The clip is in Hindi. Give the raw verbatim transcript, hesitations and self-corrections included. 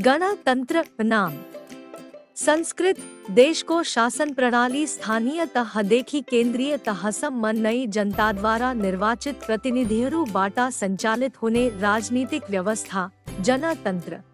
गणतंत्र नाम। संस्कृत देश को शासन प्रणाली स्थानीय तह देखी केंद्रीय तह सम्मन नई जनता द्वारा निर्वाचित प्रतिनिधियों बाटा संचालित होने राजनीतिक व्यवस्था जनतंत्र।